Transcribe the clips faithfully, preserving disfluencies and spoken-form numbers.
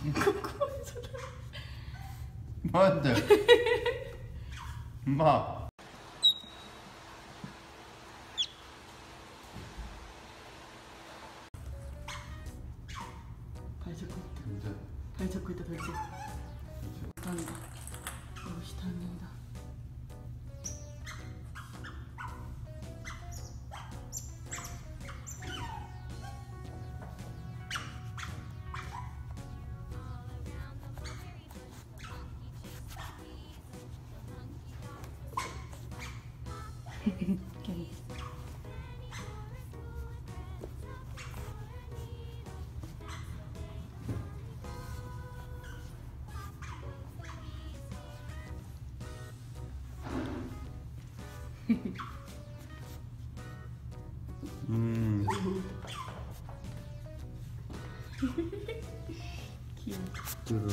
뭐한데? 엄마. 발 잡고 있다. 진짜. 발 잡고 있다. 발 잡고. 감사합니다. 이것이 다행입니다. 음. 귀여워. 들어.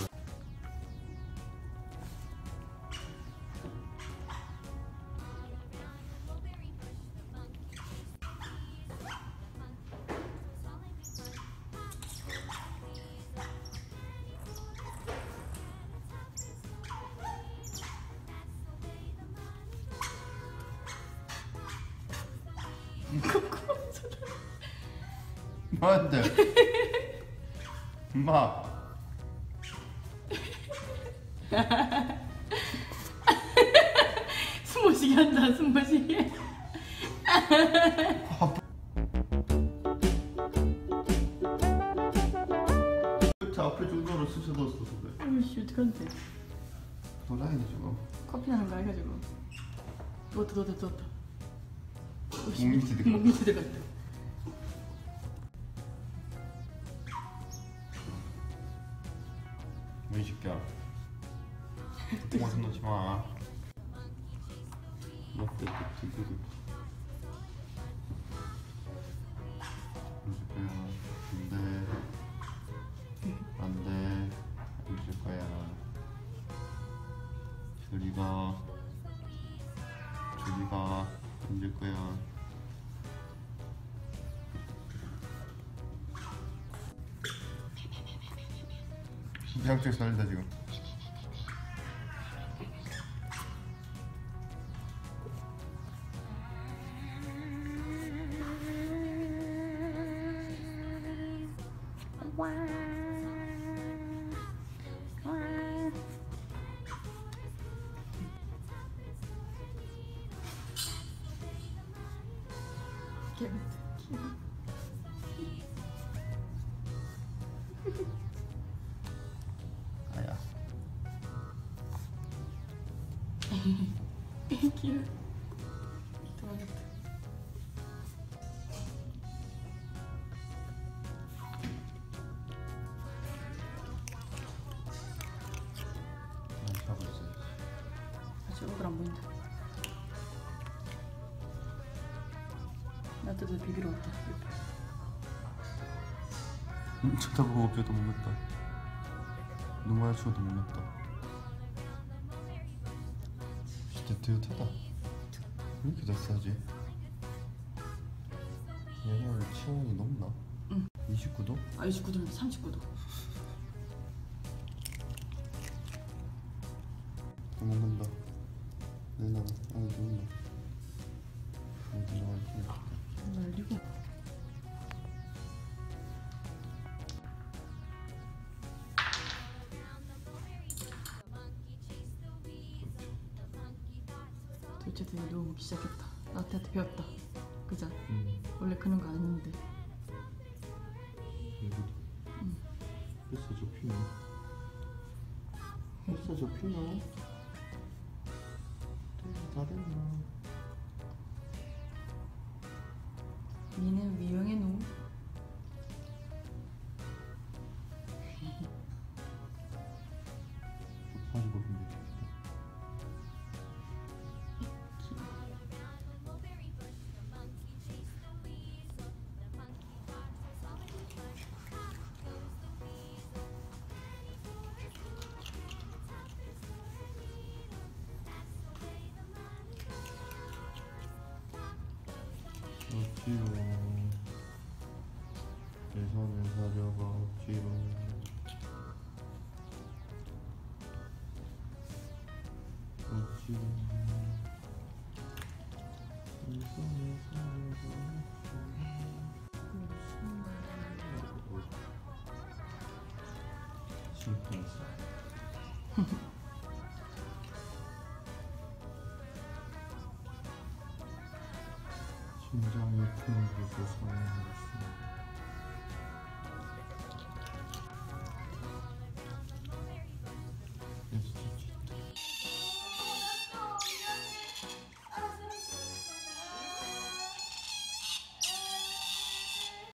뭐한데? 엄마. 숨모시게 한다. 숨모시게. 자 앞에 정도로 쑤셔뒀어서 그래. 어이씨 어떡한데. 도라이네 지금. 커피 나는 거 해가지고. 누웠다 누웠다 누웠다. 목 밑에 들어갔다. 목 밑에 들어갔다. 뭐 이 새끼야. 똥만 손 놓지 마. 맞대 또 두두두. 앉을 거야. 안돼. 안돼. 앉을 거야. 저리 가. 저리 가. 앉을 거야. 양쪽에 살린다 지금. 아야. 귀여워. 도망갔다. 난 자고 있어. 아직 얼굴 안 보인다. 나한테도 비비러 왔다. 음, 쳐다보고 어깨도 못 냈다. 눈 마주쳐도 못 냈다. 진짜 뜨뜻하다. 왜 이렇게 잘 싸지? 얘는 체온이 높나? 응. 이십구 도? 아 이십구 도인데 삼십구 도. 도망간다. 내나 안에 누운다. 안에 들어갈게. 날리고. 도대체 되게 누워먹기 시작했다. 나한테 배웠다. 그자? 응. 원래 그런 거 아닌데. 여기도. 응. 햇살 접히네. 햇살 접히나? 다 됐나? 니는 위용의 노. 바지 벗으면 되겠다. 억지로 내 손을 사려가 억지로 심쿵했어. 심장이 큰 곳에 서는 것은